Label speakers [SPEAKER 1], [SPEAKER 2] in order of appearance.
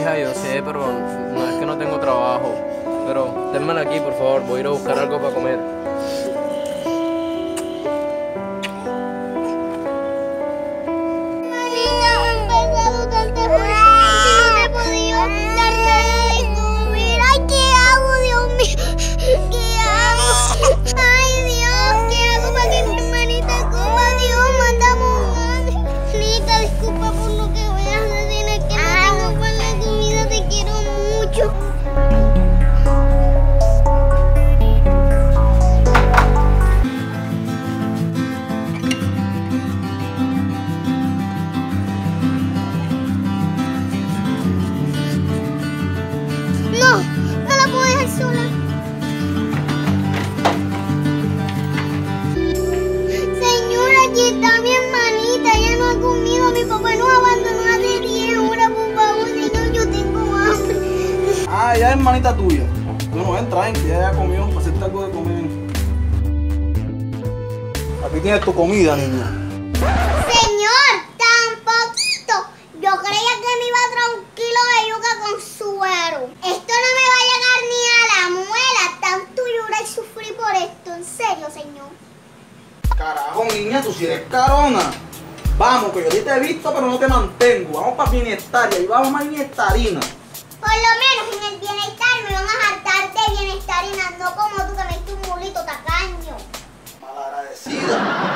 [SPEAKER 1] hija, yo sé, pero no es que no tengo trabajo. Pero dénmela aquí, por favor, voy a ir a buscar algo para comer.
[SPEAKER 2] Manita, han pasado tantas cosas y no te he podido dar nada de comer. Ay, ¿qué hago, Dios mío? ¿Qué hago? Ay, Dios, ¿qué hago para que mi hermanita coma? Dios, mándame un ángel. Manita, disculpa por lo que voy a hacer, es que no tengo para la comida, te quiero mucho. No, no la puedo dejar sola. Señora, aquí está mi hermanita, ella no ha comido, mi papá nos abandonó hace 10 horas, por favor, señor, yo tengo hambre.
[SPEAKER 3] Ah, ella es hermanita tuya. Bueno, entra, que ella ya comió, para hacerte algo de comer. Aquí tienes tu comida, niña.
[SPEAKER 2] Señor, tan poquito. Yo creía que me iba a traer 1 kilo de yuca con suero. Esto no me va a llegar ni a la muela. Tanto llorar y sufrir por esto. En serio, señor.
[SPEAKER 3] Carajo, niña, tú si eres carona. Vamos, que yo a ti te he visto, pero no te mantengo. Vamos para Bienestaria y vamos más Bienestarina.
[SPEAKER 2] Por lo menos en el bienestar me van a hartar de bienestarina, no como tú que me diste un mulito tacaño.
[SPEAKER 3] Malagradecida.